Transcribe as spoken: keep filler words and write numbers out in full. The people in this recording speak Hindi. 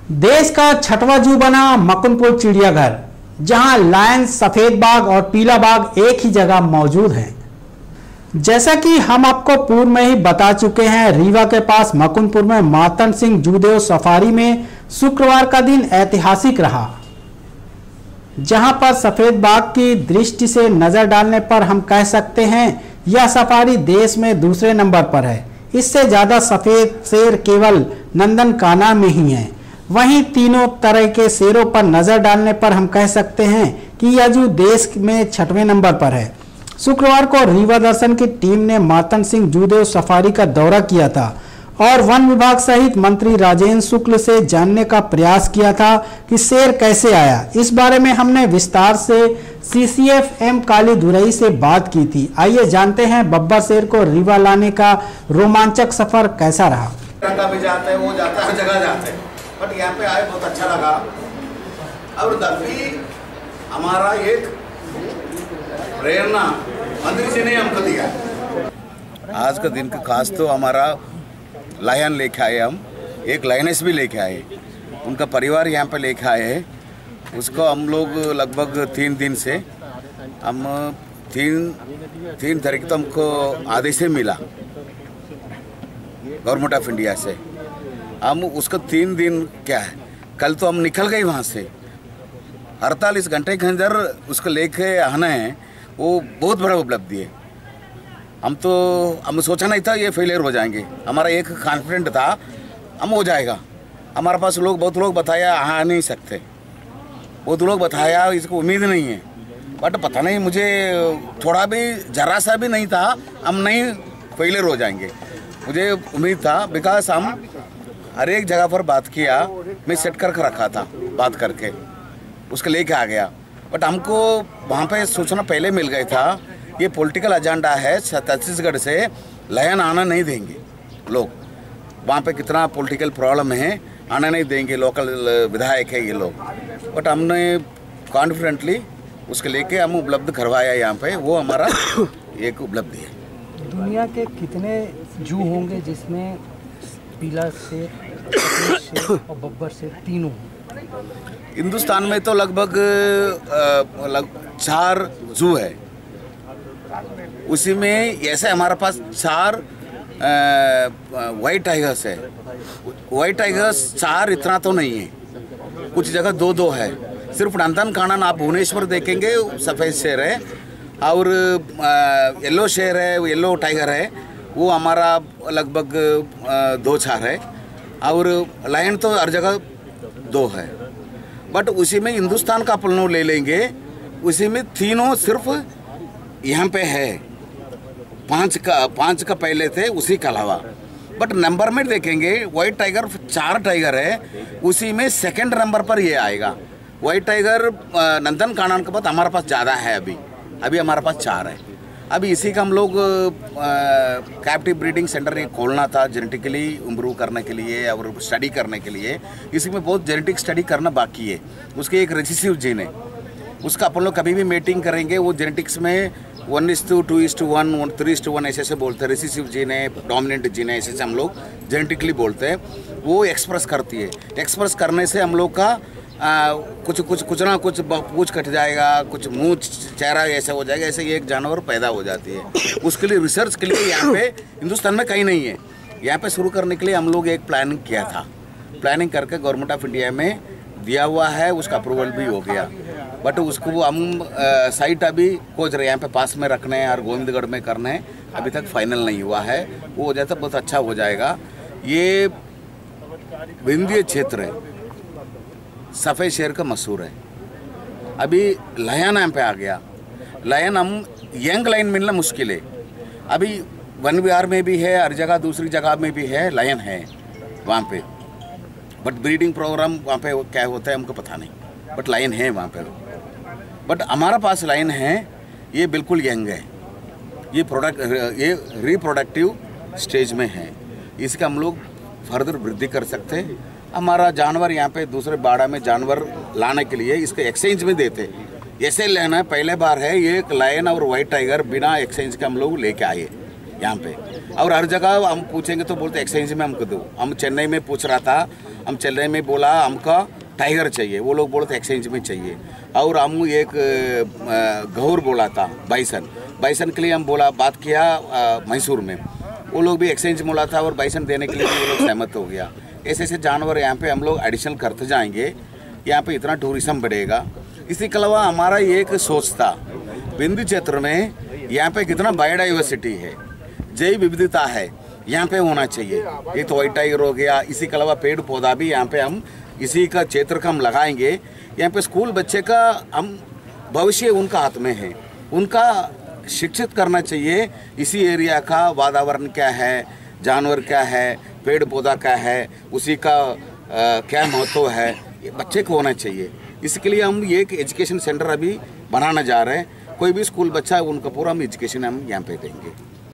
देश का छठवां जू बना मुकुंदपुर चिड़ियाघर, जहां लायन, सफेद बाघ और पीला बाघ एक ही जगह मौजूद हैं। जैसा कि हम आपको पूर्व में ही बता चुके हैं, रीवा के पास मुकुंदपुर में मातन सिंह जूदेव सफारी में शुक्रवार का दिन ऐतिहासिक रहा, जहां पर सफेद बाघ की दृष्टि से नजर डालने पर हम कह सकते हैं यह सफारी देश में दूसरे नंबर पर है। इससे ज्यादा सफेद शेर केवल नंदनकानन में ही है। वहीं तीनों तरह के शेरों पर नजर डालने पर हम कह सकते हैं कि यह जू देश में छठवें नंबर पर है। शुक्रवार को रीवा दर्शन की टीम ने मातन सिंह जूदेव सफारी का दौरा किया था और वन विभाग सहित मंत्री राजेंद्र शुक्ल से जानने का प्रयास किया था कि शेर कैसे आया। इस बारे में हमने विस्तार से सीसीएफ एम काली धुरई से बात की थी। आइए जानते हैं बब्बर शेर को रीवा लाने का रोमांचक सफर कैसा रहा। भी जाते हैं, वो जाता है, हर जगह जाते हैं, बट यहाँ पे आए बहुत अच्छा लगा। और तभी हमारा एक प्रेरणा मंत्री जी ने हमको दिया। आज का दिन का खास तो हमारा लायन लेके आए, हम एक लायनेस भी लेके आए, उनका परिवार यहाँ पे लेके आए हैं। उसको हम लोग लगभग तीन दिन से हम तीन तीन तारीख तो हमको आदेश मिला गवर्नमेंट ऑफ इंडिया से। हम उसका तीन दिन क्या है, कल तो हम निकल गए वहाँ से। अड़तालीस घंटे के अंदर उसको लेके आना है, वो बहुत बड़ा उपलब्धि है। हम तो हम सोचा नहीं था ये फेलियर हो जाएंगे। हमारा एक कॉन्फिडेंट था हम हो जाएगा। हमारे पास लोग बहुत लोग बताया आ नहीं सकते, बहुत लोग बताया इसको उम्मीद नहीं है, बट पता नहीं मुझे थोड़ा भी जरा सा भी नहीं था हम नहीं फेलियर हो जाएंगे। मुझे उम्मीद था, बिकॉज हम हर एक जगह पर बात किया, मैं सेट करके रखा था, बात करके उसको लेके आ गया। बट हमको वहाँ पे सूचना पहले मिल गया था ये पॉलिटिकल एजेंडा है, छत्तीसगढ़ से लायन आना नहीं देंगे लोग। वहाँ पे कितना पॉलिटिकल प्रॉब्लम है, आना नहीं देंगे, लोकल विधायक है ये लोग। बट हमने कॉन्फिडेंटली उसके लेके हम उपलब्ध करवाया यहाँ पे, वो हमारा एक उपलब्धि है। दुनिया के कितने जू होंगे जिसमें पीला शेर, शेर और बब्बर शेर तीनों? हिंदुस्तान में तो लगभग लग, चार जू है, उसी में ऐसे हमारे पास चार वाइट टाइगर्स है। वाइट टाइगर्स चार इतना तो नहीं है, कुछ जगह दो दो है। सिर्फ नंदनकानन आप भुवनेश्वर देखेंगे सफ़ेद शेर है, और येलो शेर है, येलो टाइगर है, वो हमारा लगभग दो चार है। और लायन तो हर जगह दो है। बट उसी में हिंदुस्तान का अपन ले लेंगे, उसी में तीनों सिर्फ यहाँ पे है। पांच का पांच का पहले थे उसी के अलावा। बट नंबर में देखेंगे वाइट टाइगर चार टाइगर है, उसी में सेकंड नंबर पर ये आएगा। वाइट टाइगर नंदनकानन के बाद हमारे पास ज़्यादा है, अभी अभी हमारे पास चार है। अभी इसी का हम लोग कैप्टिव ब्रीडिंग सेंटर खोलना था जेनेटिकली इम्प्रूव करने के लिए और स्टडी करने के लिए। इसी में बहुत जेनेटिक स्टडी करना बाकी है। उसके एक रेसिसिव जीन है, उसका अपन लोग कभी भी मीटिंग करेंगे, वो जेनेटिक्स में one is to two is to one one three is to one ऐसे ऐसे बोलते हैं। रेसिसिव जीन है, डोमिनेंट जीन है, ऐसे ऐसे हम लोग जेनेटिकली बोलते हैं। वो एक्सप्रेस करती है। एक्सप्रेस करने से हम लोग का आ, कुछ कुछ कुछ ना कुछ पूछ कट जाएगा, कुछ मुंह चेहरा ऐसा हो जाएगा, ऐसे एक जानवर पैदा हो जाती है। उसके लिए रिसर्च के लिए यहाँ पे हिंदुस्तान में कहीं नहीं है। यहाँ पे शुरू करने के लिए हम लोग एक प्लानिंग किया था। प्लानिंग करके गवर्नमेंट ऑफ इंडिया में दिया हुआ है, उसका अप्रूवल भी हो गया। बट उसको हम साइट अभी खोज रहे हैं, यहाँ पे पास में रखने हैं और गोविंदगढ़ में करने हैं, अभी तक फाइनल नहीं हुआ है। वो हो जाए तो बहुत अच्छा हो जाएगा। ये विंध्य क्षेत्र है, सफ़ेद शेर का मशहूर है। अभी लायन यहाँ पे आ गया। लायन हम यंग लायन मिलना मुश्किल है। अभी वन विहार में भी है, हर जगह दूसरी जगह में भी है, लायन है वहाँ पे। बट ब्रीडिंग प्रोग्राम वहाँ पे क्या होता है हमको पता नहीं, बट लायन है वहाँ पे। बट हमारा पास लायन है, ये बिल्कुल यंग है, ये प्रोडक्ट ये रिप्रोडक्टिव स्टेज में है। इसका हम लोग फर्दर वृद्धि कर सकते हैं। हमारा जानवर यहाँ पे दूसरे बाड़ा में जानवर लाने के लिए इसके एक्सचेंज में देते, ऐसे लेना पहले बार है। ये एक लायन और वाइट टाइगर बिना एक्सचेंज के हम लोग लेके आए यहाँ पे। और हर जगह हम पूछेंगे तो बोलते एक्सचेंज में हमको दो। हम चेन्नई में पूछ रहा था, हम चेन्नई में बोला हमको टाइगर चाहिए, वो लोग बोलते एक्सचेंज में चाहिए। और हम एक गौर बोला था बाइसन, बाइसन के लिए हम बोला बात किया मैसूर में, वो लोग भी एक्सचेंज बोला था और बाइसन देने के लिए वो लोग सहमत हो गया। ऐसे ऐसे जानवर यहाँ पे हम लोग एडिशनल करते जाएंगे, यहाँ पे इतना टूरिज्म बढ़ेगा। इसी के अलावा हमारा एक सोच था विंध्य क्षेत्र में यहाँ पे कितना बायोडाइवर्सिटी है, जैव विविधता है, यहाँ पे होना चाहिए। एक तो व्हाइट टाइगर हो गया, इसी के अलावा पेड़ पौधा भी यहाँ पे हम इसी का क्षेत्र का हम लगाएंगे। यहाँ पे स्कूल बच्चे का हम भविष्य उनका हाथ में है, उनका शिक्षित करना चाहिए इसी एरिया का वातावरण क्या है, जानवर क्या है, पेड़ पौधा क्या है, उसी का आ, क्या महत्व है, ये बच्चे को होना चाहिए। इसके लिए हम एक एजुकेशन सेंटर अभी बनाना जा रहे हैं। कोई भी स्कूल बच्चा है उनका पूरा हम एजुकेशन हम यहाँ पे देंगे।